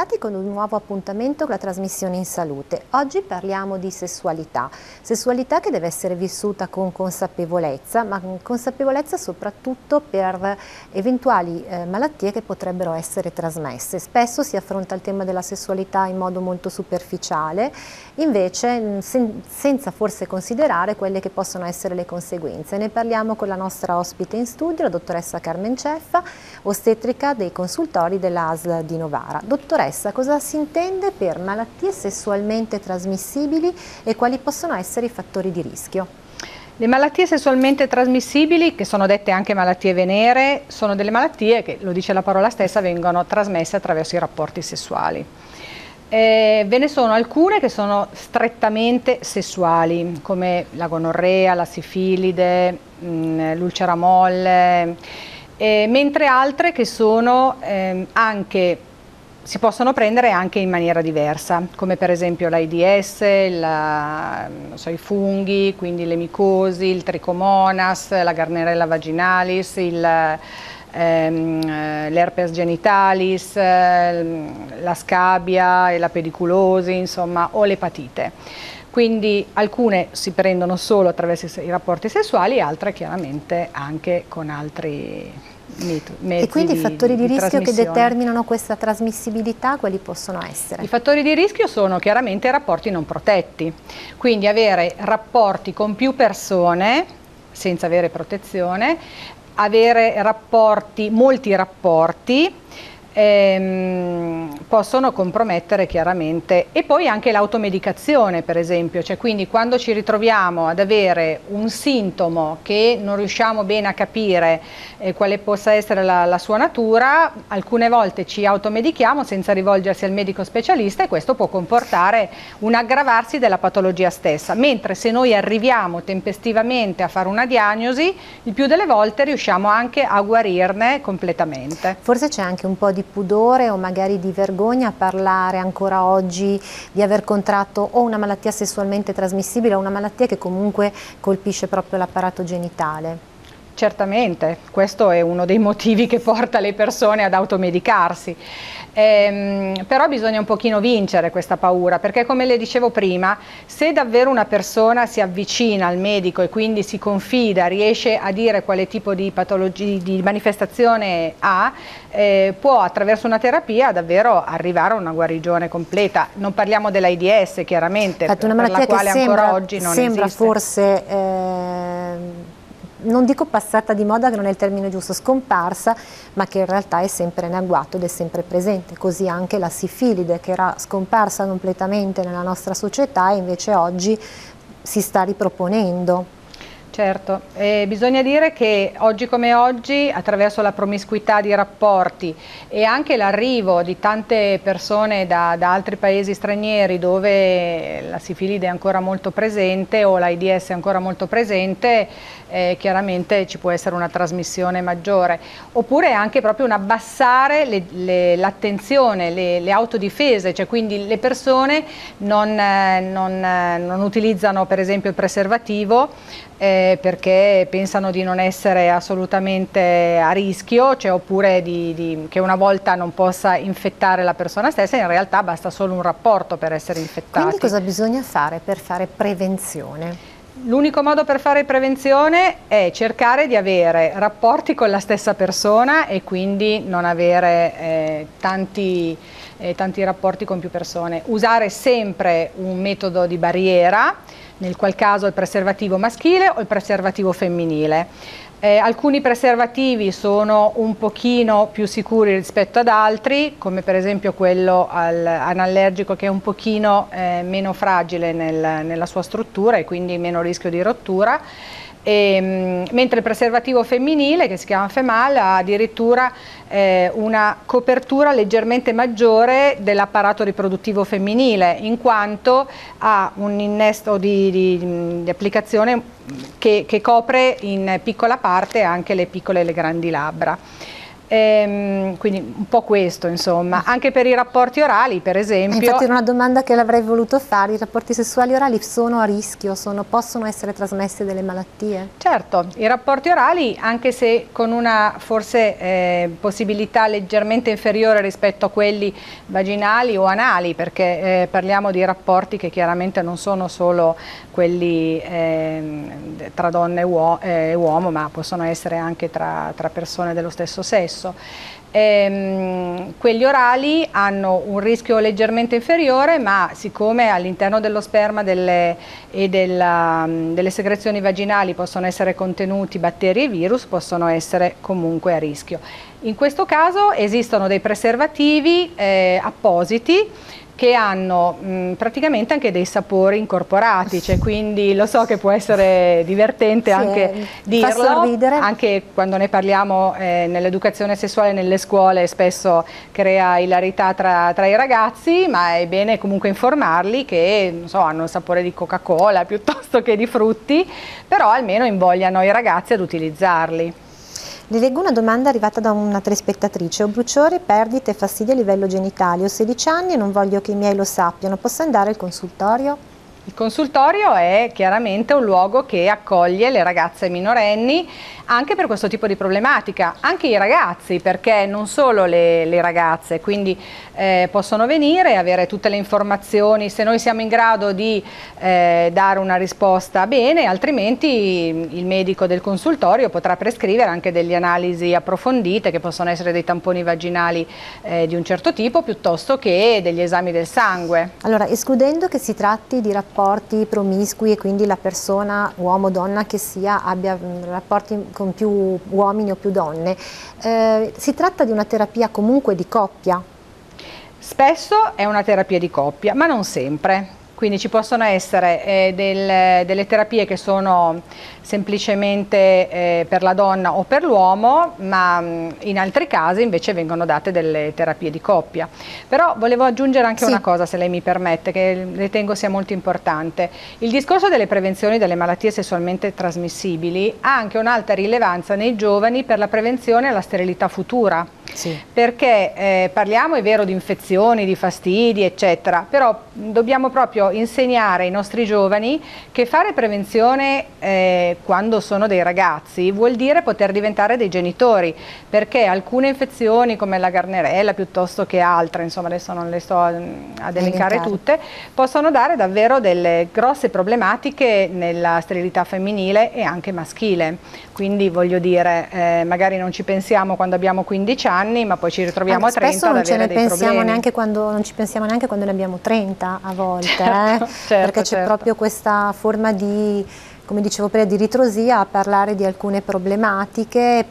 bentrovati con un nuovo appuntamento con la trasmissione In Salute. Oggi parliamo di sessualità che deve essere vissuta con consapevolezza, ma con consapevolezza soprattutto per eventuali malattie che potrebbero essere trasmesse. Spesso si affronta il tema della sessualità in modo molto superficiale, invece senza forse considerare quelle che possono essere le conseguenze. Ne parliamo con la nostra ospite in studio, la dottoressa Carmen Ceffa, ostetrica dei consultori dell'ASL di Novara. Dottoressa, cosa si intende per malattie sessualmente trasmissibili e quali possono essere i fattori di rischio? Le malattie sessualmente trasmissibili, che sono dette anche malattie venere, sono delle malattie che, lo dice la parola stessa, vengono trasmesse attraverso i rapporti sessuali. Ve ne sono alcune che sono strettamente sessuali, come la gonorrea, la sifilide, l'ulcera molle, mentre altre che sono si possono prendere anche in maniera diversa, come per esempio l'AIDS, i funghi, quindi le micosi, il trichomonas, la Gardnerella vaginalis, l'herpes genitalis, la scabia e la pediculosi, insomma, o l'epatite. Quindi alcune si prendono solo attraverso i rapporti sessuali, altre chiaramente anche con altri mezzi. E quindi i fattori di rischio che determinano questa trasmissibilità, quali possono essere? I fattori di rischio sono chiaramente rapporti non protetti, quindi avere rapporti con più persone senza avere protezione, avere molti rapporti, possono compromettere chiaramente, e poi anche l'automedicazione per esempio, cioè quindi quando ci ritroviamo ad avere un sintomo che non riusciamo bene a capire quale possa essere la sua natura, alcune volte ci automedichiamo senza rivolgersi al medico specialista e questo può comportare un aggravarsi della patologia stessa, mentre se noi arriviamo tempestivamente a fare una diagnosi, il più delle volte riusciamo anche a guarirne completamente. Forse c'è anche un po' di pudore o magari di vergogna a parlare ancora oggi di aver contratto o una malattia sessualmente trasmissibile o una malattia che comunque colpisce proprio l'apparato genitale. Certamente, questo è uno dei motivi che porta le persone ad automedicarsi, però bisogna un pochino vincere questa paura, perché come le dicevo prima, se davvero una persona si avvicina al medico e quindi si confida, riesce a dire quale tipo di patologia, di manifestazione ha, può attraverso una terapia davvero arrivare a una guarigione completa. Non parliamo dell'AIDS chiaramente, per la quale ancora oggi non esiste. Forse non dico passata di moda, che non è il termine giusto, scomparsa, ma che in realtà è sempre in agguato ed è sempre presente. Così anche la sifilide, che era scomparsa completamente nella nostra società e invece oggi si sta riproponendo. Certo, bisogna dire che oggi come oggi, attraverso la promiscuità di rapporti e anche l'arrivo di tante persone da altri paesi stranieri dove la sifilide è ancora molto presente o l'AIDS è ancora molto presente, chiaramente ci può essere una trasmissione maggiore, oppure anche proprio un abbassare l'attenzione, le autodifese, cioè quindi le persone non utilizzano per esempio il preservativo perché pensano di non essere assolutamente a rischio, cioè, oppure che una volta non possa infettare la persona stessa, in realtà basta solo un rapporto per essere infettati. Quindi cosa bisogna fare per fare prevenzione? L'unico modo per fare prevenzione è cercare di avere rapporti con la stessa persona e quindi non avere tanti rapporti con più persone. Usare sempre un metodo di barriera, nel qual caso il preservativo maschile o il preservativo femminile. Alcuni preservativi sono un pochino più sicuri rispetto ad altri, come per esempio quello anallergico, che è un pochino meno fragile nella sua struttura e quindi meno rischio di rottura. Mentre il preservativo femminile, che si chiama Femal, ha addirittura una copertura leggermente maggiore dell'apparato riproduttivo femminile, in quanto ha un innesto di applicazione che copre in piccola parte anche le piccole e le grandi labbra. Quindi un po' questo, insomma. Anche per i rapporti orali, per esempio. Infatti era una domanda che l'avrei voluto fare: i rapporti sessuali orali sono a rischio, possono essere trasmesse delle malattie? Certo, i rapporti orali, anche se con una forse possibilità leggermente inferiore rispetto a quelli vaginali o anali, perché parliamo di rapporti che chiaramente non sono solo quelli tra donna e uomo, ma possono essere anche tra persone dello stesso sesso. Quelli orali hanno un rischio leggermente inferiore, ma siccome all'interno dello sperma delle segrezioni vaginali possono essere contenuti batteri e virus, possono essere comunque a rischio. In questo caso esistono dei preservativi appositi che hanno praticamente anche dei sapori incorporati, cioè, quindi lo so che può essere divertente anche dirlo, anche quando ne parliamo nell'educazione sessuale nelle scuole spesso crea ilarità tra i ragazzi, ma è bene comunque informarli che non so, hanno il sapore di Coca-Cola piuttosto che di frutti, però almeno invogliano i ragazzi ad utilizzarli. Le leggo una domanda arrivata da una telespettatrice: ho bruciori, perdite e fastidi a livello genitale, ho 16 anni e non voglio che i miei lo sappiano, posso andare al consultorio? Il consultorio è chiaramente un luogo che accoglie le ragazze minorenni anche per questo tipo di problematica, anche i ragazzi, perché non solo le ragazze, quindi possono venire e avere tutte le informazioni. Se noi siamo in grado di dare una risposta bene, altrimenti il medico del consultorio potrà prescrivere anche delle analisi approfondite, che possono essere dei tamponi vaginali di un certo tipo, piuttosto che degli esami del sangue. Allora, escludendo che si tratti di rapporti promiscui e quindi la persona, uomo o donna che sia, abbia rapporti con più uomini o più donne, si tratta di una terapia comunque di coppia? Spesso è una terapia di coppia, ma non sempre. Quindi ci possono essere delle terapie che sono semplicemente per la donna o per l'uomo, ma in altri casi invece vengono date delle terapie di coppia. Però volevo aggiungere anche una cosa, se lei mi permette, che ritengo sia molto importante. Il discorso delle prevenzioni delle malattie sessualmente trasmissibili ha anche un'alta rilevanza nei giovani per la prevenzione alla sterilità futura. Perché parliamo, è vero, di infezioni, di fastidi, eccetera, però dobbiamo proprio insegnare ai nostri giovani che fare prevenzione quando sono dei ragazzi vuol dire poter diventare dei genitori, perché alcune infezioni come la Gardnerella piuttosto che altre, insomma adesso non le sto ad elencare tutte, possono dare davvero delle grosse problematiche nella sterilità femminile e anche maschile. Quindi voglio dire, magari non ci pensiamo quando abbiamo 15 anni, ma poi ci ritroviamo a 30 ad avere dei problemi. Non ci pensiamo neanche quando ne abbiamo 30 a volte, perché c'è proprio questa forma di, come dicevo prima, di ritrosia a parlare di alcune problematiche,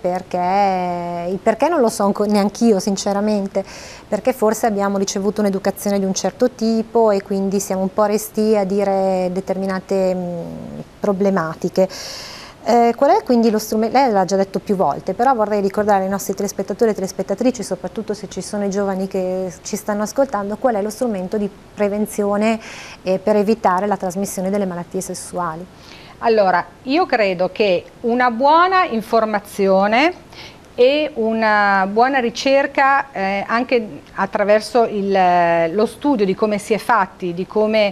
perché non lo so neanch'io sinceramente, perché forse abbiamo ricevuto un'educazione di un certo tipo e quindi siamo un po' restii a dire determinate problematiche. Qual è quindi lo strumento? Lei l'ha già detto più volte, però vorrei ricordare ai nostri telespettatori e telespettatrici, soprattutto se ci sono i giovani che ci stanno ascoltando, qual è lo strumento di prevenzione per evitare la trasmissione delle malattie sessuali. Allora, io credo che una buona informazione e una buona ricerca anche attraverso lo studio di come si è fatti, di come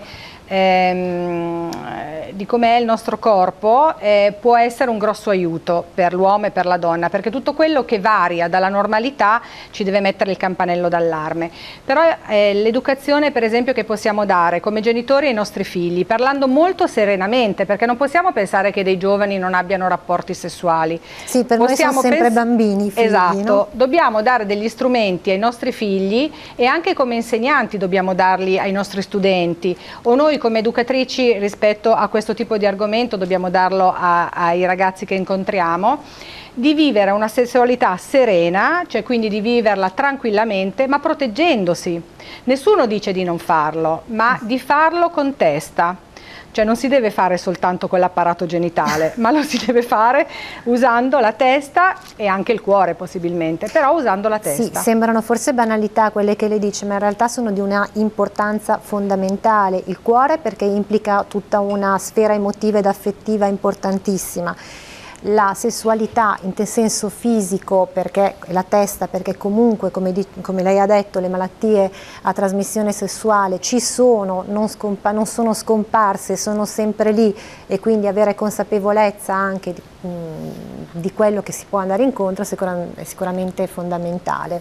è il nostro corpo, può essere un grosso aiuto per l'uomo e per la donna, perché tutto quello che varia dalla normalità ci deve mettere il campanello d'allarme. Però l'educazione, per esempio, che possiamo dare come genitori ai nostri figli, parlando molto serenamente, perché non possiamo pensare che dei giovani non abbiano rapporti sessuali. Sì, per noi sono sempre bambini, figli, esatto, no? Dobbiamo dare degli strumenti ai nostri figli e anche come insegnanti dobbiamo darli ai nostri studenti, o noi come educatrici rispetto a questo tipo di argomento dobbiamo darlo ai ragazzi che incontriamo, di vivere una sessualità serena, cioè quindi di viverla tranquillamente ma proteggendosi. Nessuno dice di non farlo, ma di farlo con testa. Cioè non si deve fare soltanto con l'apparato genitale, ma lo si deve fare usando la testa e anche il cuore possibilmente, però usando la testa. Sì, sembrano forse banalità quelle che lei dice, ma in realtà sono di una importanza fondamentale. Il cuore perché implica tutta una sfera emotiva ed affettiva importantissima. la sessualità in senso fisico, perché la testa, perché comunque come lei ha detto le malattie a trasmissione sessuale ci sono, non sono scomparse, sono sempre lì, e quindi avere consapevolezza anche di quello che si può andare incontro è sicuramente fondamentale.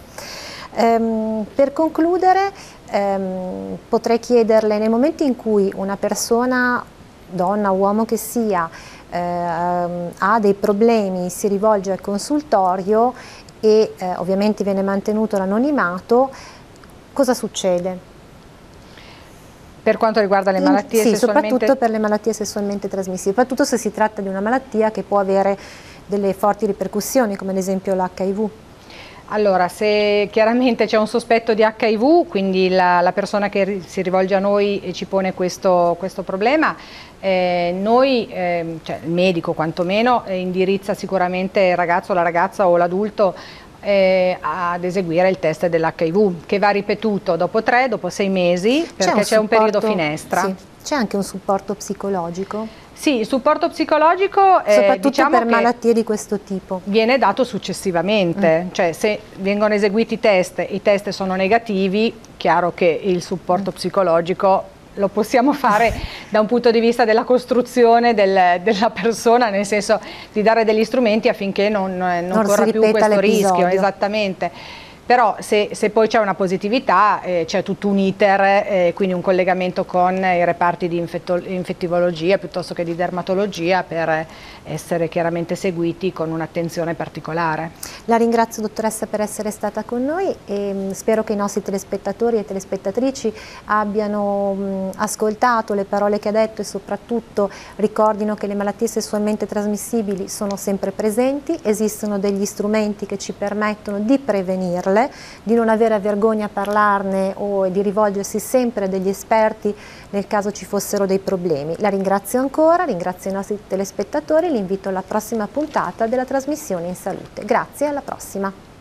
Per concludere potrei chiederle, nel momento in cui una persona, donna o uomo che sia, ha dei problemi, si rivolge al consultorio e ovviamente viene mantenuto l'anonimato, cosa succede? Per quanto riguarda le malattie sì, sessualmente... soprattutto per le malattie sessualmente trasmissibili, soprattutto se si tratta di una malattia che può avere delle forti ripercussioni, come ad esempio l'HIV. Allora, se chiaramente c'è un sospetto di HIV, quindi la persona che si rivolge a noi ci pone questo problema, noi, cioè il medico quantomeno, indirizza sicuramente il ragazzo, la ragazza o l'adulto ad eseguire il test dell'HIV, che va ripetuto dopo 3, dopo 6 mesi, perché c'è un periodo finestra. Sì. C'è anche un supporto psicologico? Sì, il supporto psicologico soprattutto diciamo per malattie di questo tipo viene dato successivamente, cioè se vengono eseguiti i test sono negativi, chiaro che il supporto psicologico lo possiamo fare da un punto di vista della costruzione della persona, nel senso di dare degli strumenti affinché non corra più questo rischio, esattamente. Però se poi c'è una positività c'è tutto un iter, quindi un collegamento con i reparti di infettivologia piuttosto che di dermatologia per essere chiaramente seguiti con un'attenzione particolare. La ringrazio dottoressa per essere stata con noi e spero che i nostri telespettatori e telespettatrici abbiano ascoltato le parole che ha detto e soprattutto ricordino che le malattie sessualmente trasmissibili sono sempre presenti, esistono degli strumenti che ci permettono di prevenirle, di non avere vergogna a parlarne o di rivolgersi sempre a degli esperti nel caso ci fossero dei problemi. La ringrazio ancora, ringrazio i nostri telespettatori e li invito alla prossima puntata della trasmissione In Salute. Grazie, alla prossima.